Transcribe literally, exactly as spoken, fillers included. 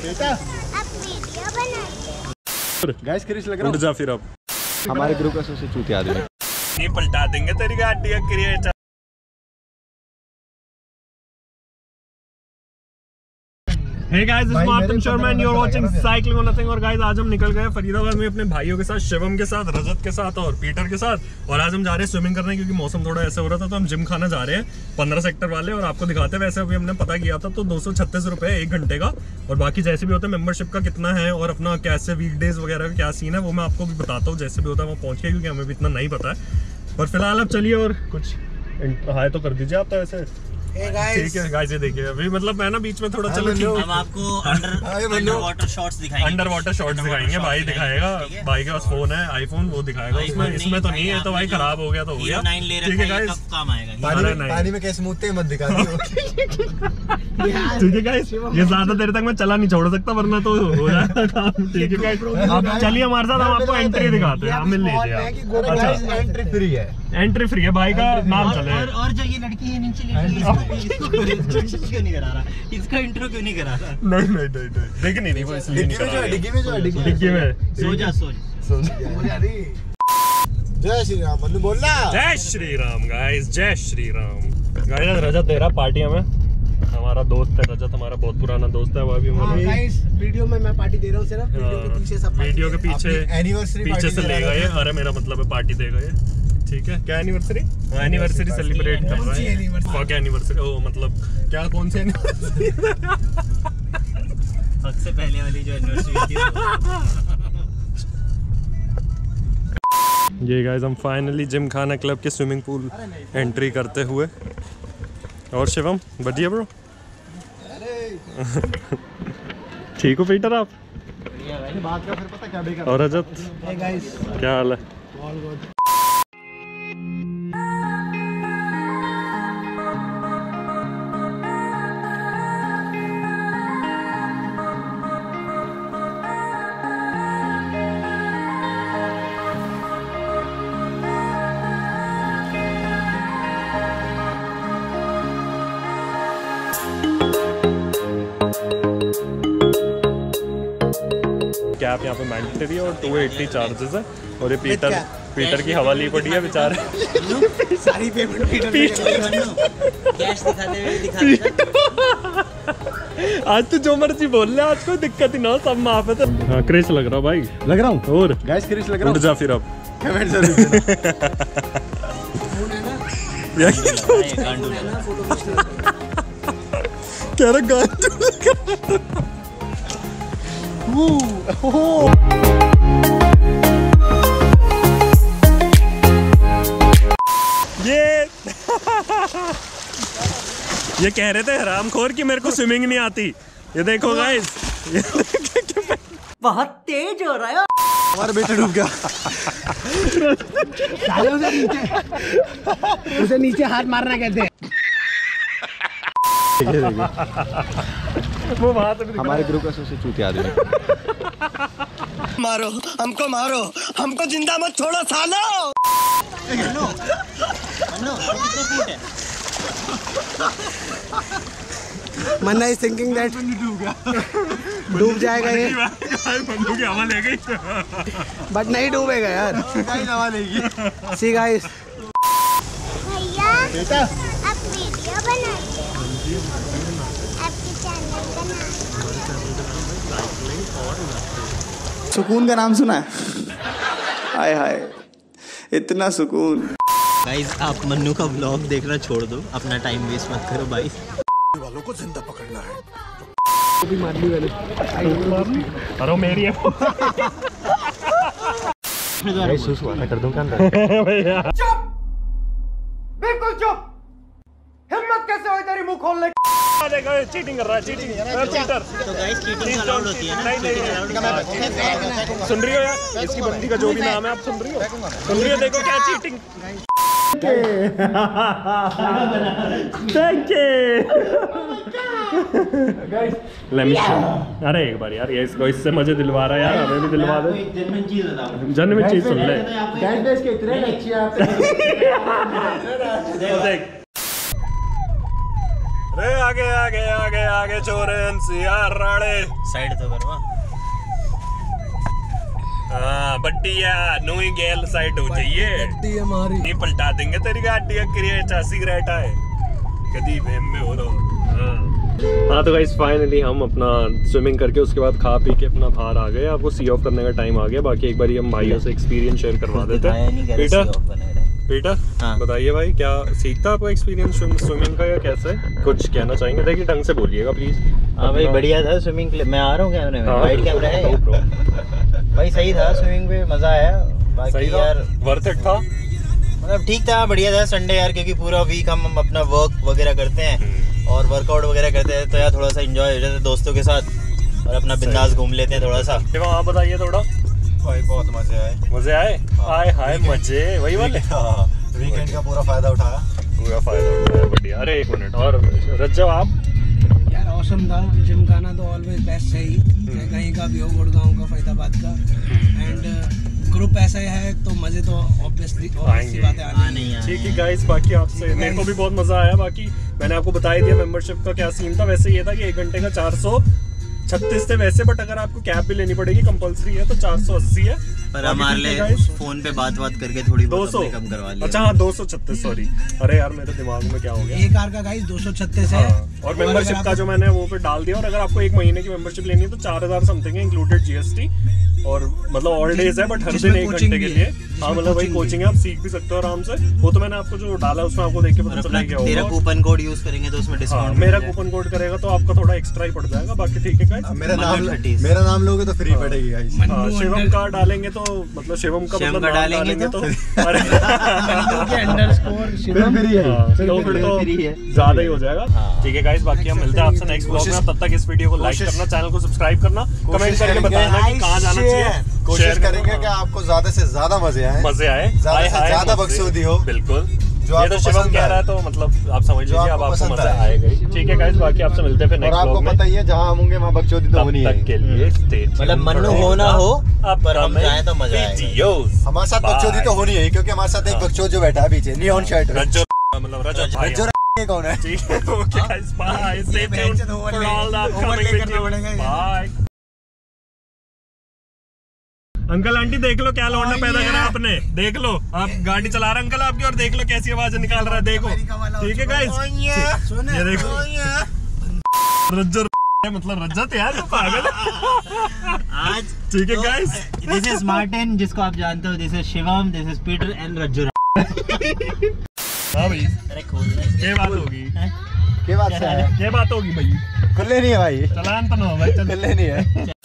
बेटा आप वीडियो बनाते गाइस क्रिश लग रहा है। जा फिर अब हमारे ग्रुप का सबसे चूती आदमी ये पलटा देंगे तेरी गाड़ी का creator. Hey guys, this is Martin Sharma and you're watching Cycling or Nothing। और guys आज हम निकल गए फरीदाबाद में अपने भाइयों के साथ, शिवम के साथ, रजत के साथ और पीटर के साथ। और आज हम जा रहे हैं स्विमिंग करने क्योंकि मौसम थोड़ा ऐसा हो रहा था, तो हम जिम खाना जा रहे हैं पंद्रह सेक्टर वाले। और आपको दिखाते हैं, वैसे अभी हमने पता किया था तो दो सौ छत्तीस रुपए एक घंटे का। और बाकी जैसे भी होता है मेंबरशिप का कितना है और अपना कैसे वीकडेज वगैरह का क्या सीन है वो मैं आपको भी बताता हूँ जैसे भी होता है वहाँ पहुँच के, क्योंकि हमें भी इतना नहीं पता है। पर फिलहाल अब चलिए और कुछ हाय तो कर दीजिए आप तो ऐसे। ठीक है गाइस, ये देखिए अभी मतलब मैं ना बीच में थोड़ा चलो हम आपको अंडर अंडर वाटर शॉट्स दिखाएंगे। अंडर वाटर शॉट्स दिखाएंगे, भाई दिखाएगा। भाई के पास फोन है आईफोन, वो दिखाएगा। इसमें इसमें तो नहीं है तो भाई खराब हो गया तो हो गया। ठीक है गाइस, काम आएगा। पानी, पानी में कैसे मुझते मत दिखा दियो। ठीक है गाइस, ये ज्यादा देर तक मैं चला नहीं छोड़ सकता वरना तो हो जाएगा काम। ठीक है गाइस, अब चलिए हमारे साथ, हम आपको एंट्री दिखाते हैं। मिल लीजिए। अच्छा एंट्री फ्री है, एंट्री फ्री है, भाई का नाम चले। और जो ये लड़की है नीचे क्यों नहीं करा रहा, इसका इंट्रो क्यों नहीं करा रहा? नहीं नहीं नहीं नहीं देख नहीं नहीं वो इसलिए नहीं करा रहा। डिग्गी में जो डिग्गी डिग्गी में सो जा सो सो जय श्री राम मन्नू बोलना। जय श्री राम गाइस, जय श्री राम गाइस। रजत दे रहा पार्टी हमें, हमारा दोस्त है रजत, हमारा बहुत पुराना दोस्त है। वो अभी हमारे गाइस वीडियो में मैं पार्टी दे रहा हूं, सिर्फ वीडियो के पीछे सब वीडियो के पीछे एनिवर्सरी पीछे से ले गए। अरे मेरा मतलब है पार्टी देगा ये। ठीक है, क्या एनिवर्सरी? एनिवर्सरी सेलिब्रेट कर रहा है। फक एनिवर्सरी, ओ मतलब क्या, कौन सी एनिवर्सरी? हद से पहले वाली जो एनिवर्सरी थी। ये गाइस हम फाइनली जिम खाना क्लब के स्विमिंग पूल एंट्री करते हुए। और शिवम बढ़िया ब्रो? ठीक हो पीटर आप? बात का फिर पता क्या बेकार। और रजत क्या हाल है? कैप यहाँ पे मैंडेटरी है और दो सौ अस्सी चार्जेस है। और ये पीटर पीटर की हवाली पड़ी है बेचारे। सारी पेमेंट पीटर कैश दिखाते हुए दिखा। आज तो जो मर्जी बोल ले, आज कोई दिक्कत ही ना हो, सब माफ है। तो हाँ क्रिश लग रहा हूँ भाई, लग रहा हूँ। और गाइस क्रिश लग रहा हूँ। जा फिर अब कमेंट जरूर कह रहा गांडू। ये ये कह रहे थे हरामखोर कि मेरे को स्विमिंग नहीं आती। ये देखो गाइस, बहुत तेज हो रहा है। हमारा बेटा डूब गया। उसे नीचे उसे नीचे हाथ मारना कहते हैं। वो वहां से हमारे ग्रुप का सबसे चूती आदमी। मारो हमको, मारो हमको, जिंदा मत छोड़ो सालो। मन्ना इज थिंकिंग दैट डूब जाएगा ये, बंदूक की हवा ले गई। बट नहीं डूबेगा यार। हवा लेगी। सी गाइस, भैया बेटा आप वीडियो बनाते हैं, आपके चैनल का नाम। सुकून का नाम सुना है? हाय हाय इतना सुकून। गाइस आप मन्नू का ब्लॉग देखना छोड़ दो, अपना टाइम वेस्ट मत करो भाई। वालों को जिंदा पकड़ना है। अरे मेरी है। कर दूं क्या भैया? चुप, बिल्कुल चुप। हिम्मत कैसे हुई तेरी मुंह खोलने? देखो चीटिंग कर रहा है, चीटिंग। पीटर तो गाइस चीटिंग अलाउड होती है ना? नहीं नहीं सुन रही हो यार, इसकी बंदी का जो भी नाम है आप सुन रही हो? सुन रही हो? देखो क्या चीटिंग। Thank you. अरे एक बार यार, ये इसको इससे मजे दिलवा रहा है यार, हमें भी दिलवा दे। जेन्युइन चीज बताओ, जेन्युइन चीज सुन ले। गाइस के इतने अच्छे आप। देख रे आगे आगे आगे आगे चोरे एनसीआर राड़े साइड तो करवा। हाँ बट्टिया नोई गेल साइड हो चाहिए। बट्टी हमारी नहीं पलटा देंगे तेरी गाड़ी क्रिएट सिगरेट है कदी भेम में हो रहा। हाँ हाँ तो गाइस फाइनली हम अपना स्विमिंग करके उसके बाद खा पी के अपना बाहर आ गए। आपको सी ऑफ करने का टाइम आ गया। बाकी एक बार हम भाइयों से एक्सपीरियंस शेयर करवा देते हैं। पीटर पीटर हाँ। बताइए भाई क्या सीखता आपको एक्सपीरियंस स्विमिंग का या कैसे कुछ कहना चाहेंगे? देखिए ढंग से बोलिएगा प्लीज। हाँ भाई बढ़िया था स्विमिंग के लिए। मैं आ रहा हूँ कैमरे में, हाँ, वाइड कैमरा है भाई। सही था स्विमिंग पे, मजा आया। बाकी यार वर्थ इट था, मतलब ठीक था, बढ़िया था। संडे यार क्योंकि पूरा वीक हम अपना वर्क वगैरह करते हैं और वर्कआउट वगैरह करते हैं, तो यार थोड़ा सा एंजॉय हो जाता है दोस्तों के साथ और अपना बिंदास घूम लेते हैं थोड़ा सा। आप बताइए थोड़ा। भाई बहुत मजे आए। मजे आए? हाय हाय मजे वही वाले। हाँ वीकेंड का पूरा फायदा उठाया। पूरा फायदा उठाया, बढ़िया। अरे एक मिनट और रज्जो आप? यार औसम था। जिम खाना तो ऑलवेज बेस्ट है ही, चाहे कहीं का भी हो, गुड़गांव का, फरीदाबाद का। एंड ग्रुप ऐसा है तो मजे तो ऑब्वियसली ऑब्वियसली बात है आने ही। ठीक है गाइस, बाकी आपसे मेरे को भी बहुत मजा आया। बाकी मैंने आपको बता ही दिया मेंबरशिप का क्या सीन था। वैसे ये था कि एक घंटे का चार सौ छत्तीस थे वैसे, बट अगर आपको कैब भी लेनी पड़ेगी कंपलसरी है तो चार सौ अस्सी है। पर हमारे लिए फोन पे बात बात करके थोड़ी दो बहुत सौ कम करवा लिया। अच्छा हाँ दो सौ छत्तीस सॉरी। अरे यार मेरे दिमाग में क्या हो गया। एक कार का गाइस दो सौ छत्तीस है। और मेंबरशिप का जो मैंने वो पे डाल दिया। और अगर आपको एक महीने की मेंबरशिप लेनी है तो चार हजार समथिंग है इंक्लूडेड जीएसटी। और मतलब ऑल डेज है बट हर दिन एक घंटे के लिए। हाँ मतलब वही कोचिंग है, आप सीख भी सकते हो आराम से। वो तो मैंने आपको जो डाला है उसमें आपको देख के पता चला क्या होगा। तेरा कूपन कोड यूज करेंगे तो उसमें डिस्काउंट। मेरा कूपन कोड करेगा तो आपका थोड़ा एक्स्ट्रा ही पड़ जाएगा। बाकी ठीक है गाइस। मेरा नाम मेरा नाम लोगे तो फ्री पड़ेगी गाइस। शिवम का डालेंगे तो मतलब शिवम का मतलब नाम डालेंगे तो अरे अंडरस्कोर शिवम फ्री है तो फिर तो ज्यादा ही हो जाएगा। ठीक है गाइस, बाकी हम मिलते हैं आपसे नेक्स्ट ब्लॉग में। तब तक इस वीडियो को लाइक करना, चैनल को सब्सक्राइब करना, कमेंट करके बताना कि कहाँ जाना चाहिए। कोशिश करेंगे कि आपको ज्यादा से ज्यादा मजे आए मजे आए, ज्यादा से ज्यादा बकचोदी हो। बिल्कुल जो ये तो शिवम कह रहा है तो मतलब आप समझ लीजिए अब आपको मजा आएगा ही। ठीक है गाइस, बाकी आपसे मिलते हैं फिर नेक्स्ट ब्लॉग में। आपको पता ही है जहाँ हम होंगे वहाँ बकचोदी तो होनी है। तब तक के लिए स्टे ट्यून्ड। मतलब मन्नू हो ना हो पर हम जाएं तो मजा आएगा। हमारे साथ बकचोदी तो होनी है क्योंकि हमारे साथ एक बकचोद जो बैठा है पीछे नियॉन शर्ट रज्जो मतलब रज्जो भाई रज्जो कौन है? ठीक है okay guys bye stay tuned for all the upcoming videos bye. Uncle aunty देख लो क्या लौंडा पैदा करा आपने। देख लो आप गाड़ी चला रहे अंकल आपकी और देख लो कैसी आवाज निकाल रहा है। देखो ठीक है गाइस, ये देखो रज्जो मतलब रज्जत यार पागल आज ठीक है गाइस, दिस इज मार्टिन जिसको आप जानते हो, this is Shivam, this is Peter and Rajjo. हाँ भाई अरे खोल क्या बात होगी, क्या बात है? क्या बात होगी भाई? खुले नहीं है भाई, चलान तो ना हो भाई, चल खुले नहीं है।